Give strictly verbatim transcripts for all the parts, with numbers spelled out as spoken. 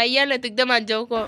Bayar letuk dah majau ko.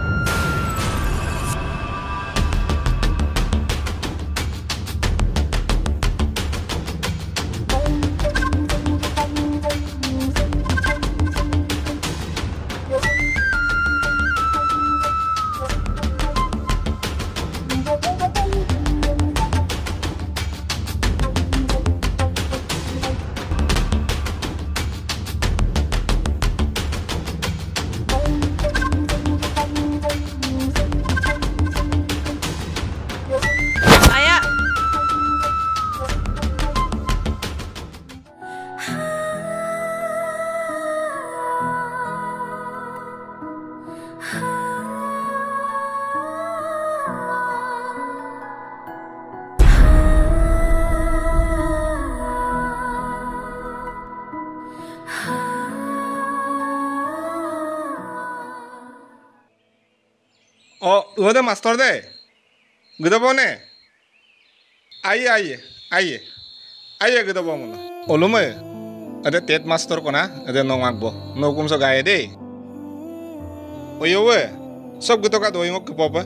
Oh, udah master deh. Gede bone. Aye aye aye. Aye gede bone. Olume. Ada tet master kona. Ada nong agbo. Nokum so gaya deh. Oyo we. Sob gede ka doi ngok kepopa.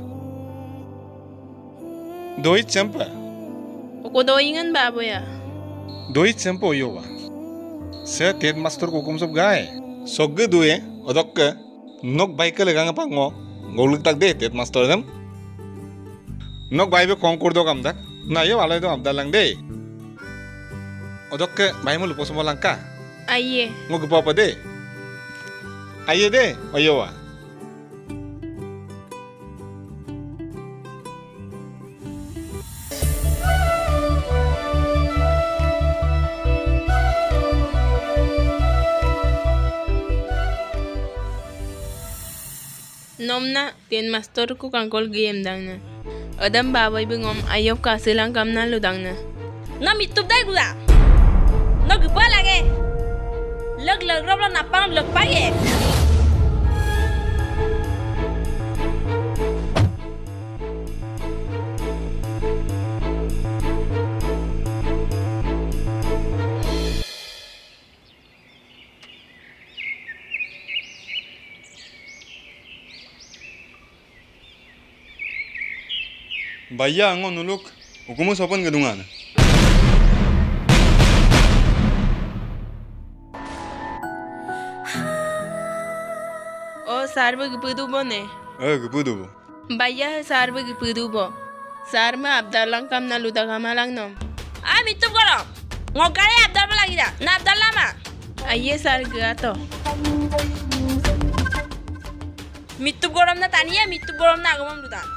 Doi cempa. Oko doingan babo ya. Doi cempa oyo wa. Se tet master kokum sob gaya. Sogge doi. Odok ke. Nok baik ke lega ngapa ngo. Ngoluk tak deh tet master dem. Nok bayi be kongkur do kam dak. Na ye walai do abdal lang deh. Odok ke bayi mo lupos mo lang ka. Aye. Ngo gepo apa deh. Aye deh. Oyo wa. Nomna ten master ku kangkol game dangna. Adam babai bengom ayop kasilang kamna ludangna. Na mitup dai gula. No gpa lage. Lag lag rob la napang lag paye. Bayya ango nuluk. Ukumu sopan gedungan. Oh sarba gipudu bo ne. Eh gepudu bo. Bayya sarba gipudu bo. Sarma abdalang kamna ludagamalang nom. Ah mitup goro. Ngokare abdal ba lagi dah. Na abdal lama. Aye sar gato. Mitup gorom na taniya mitup gorom na agam ludan.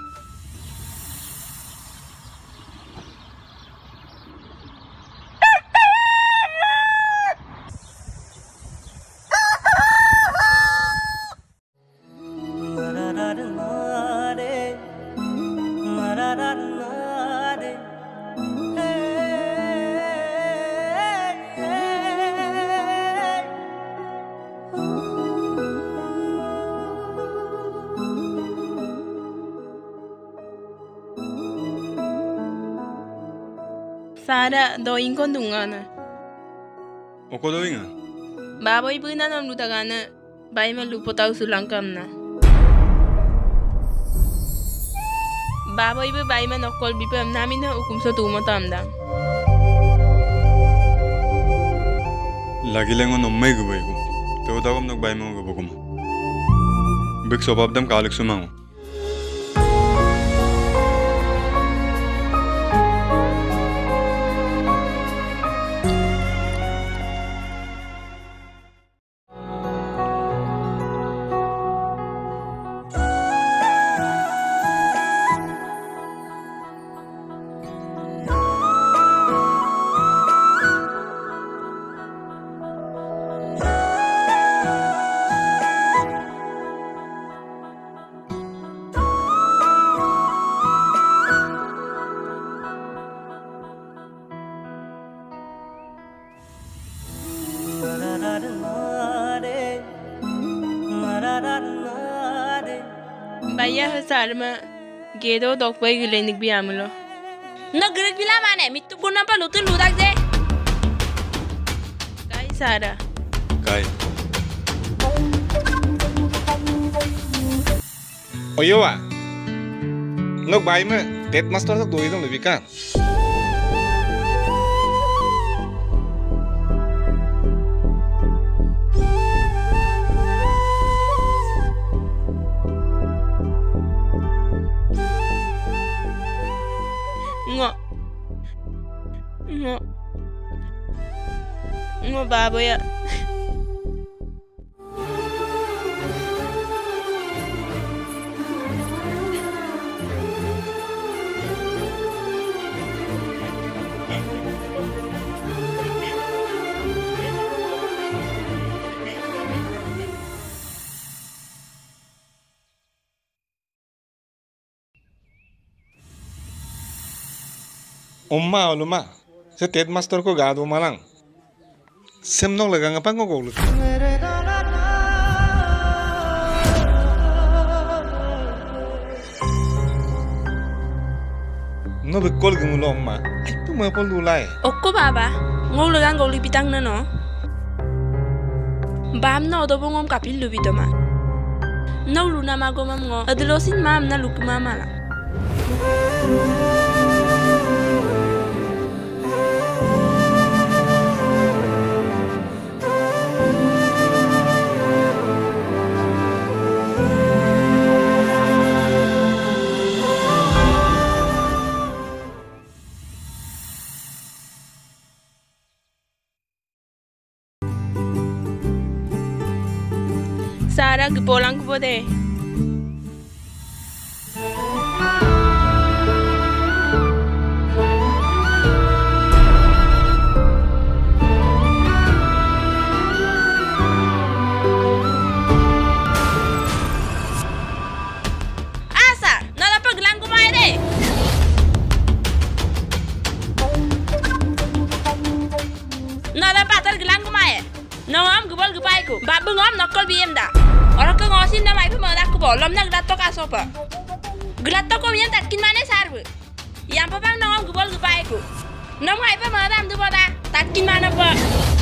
Sara doing kon dungana. Oko doingan. Baboy buna nom ludagana. Bay ma lupo tau sulang kamna. Baboy be bay ma nokol bipam namina ukum so tumo tamdang. Lagi lengo nommai gu baigu. Teu dagam nok bay mo gu bokum. Big sobabdam kalik sumango. Bayya sarma gedo dokpai gilenik biamulo. No gerak bila mana mitup guna pa lutul ludak deh. Kai Sara. Kai. Oyo wa. Nok bai me tet master tok doi dong lebih kan. Ngo. Ngo. Ngo baboy ya. Umma uluma. Se tet master ko gado malang. Sem nok lagang apa ngo golu. No bekol gemulo umma. Itu mau pol dulai. Okko baba. Ngol lagang ngol bitang na no. Bam na odo bongom kapil lu bitoma. No luna magomam ngo. Adelosin mam na luk mama la. Sarah gepolang ke pode. Asa, nada paglang kumain deh. Nada patar gelang kumain. Nawam gebol gebaiku. Babu ngom nakol biem dah. Orang ke ngosin na mai pe madak ko bolom na glato ka sopa. Glato ko yan takin mane sarbu. Yang papang nawam gebol gebaiku. Na mai pe madam du boda takin mana pa.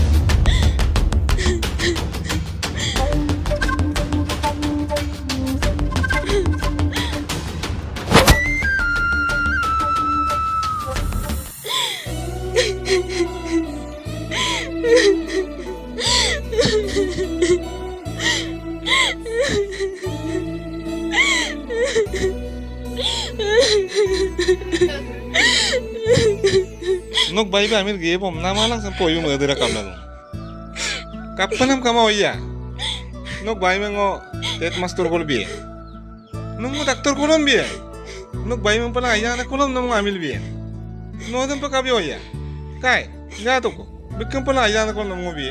Nok bai ba amir ge bom nama lang sampo yu merdera kam lang. Kapan am kama oya? Nok bai mengo tet master kol bi. Nok mo doktor kolom bi. Nok bai meng pala ya na kolom nam amil bi. No dem pa kabi oya. Kai, ga to ko. Bikam pala ya na kolom mo bi.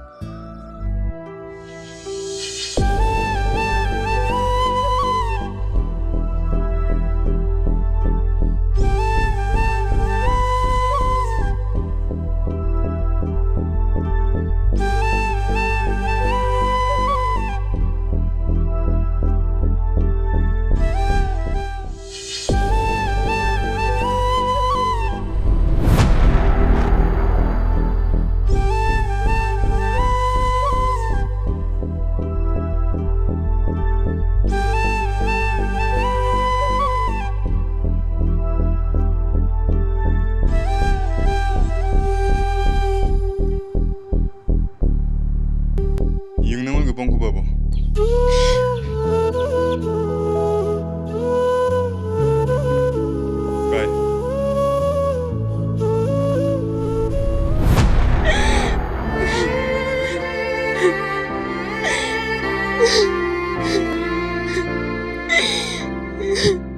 Yung naman gupong ko babo. Kai.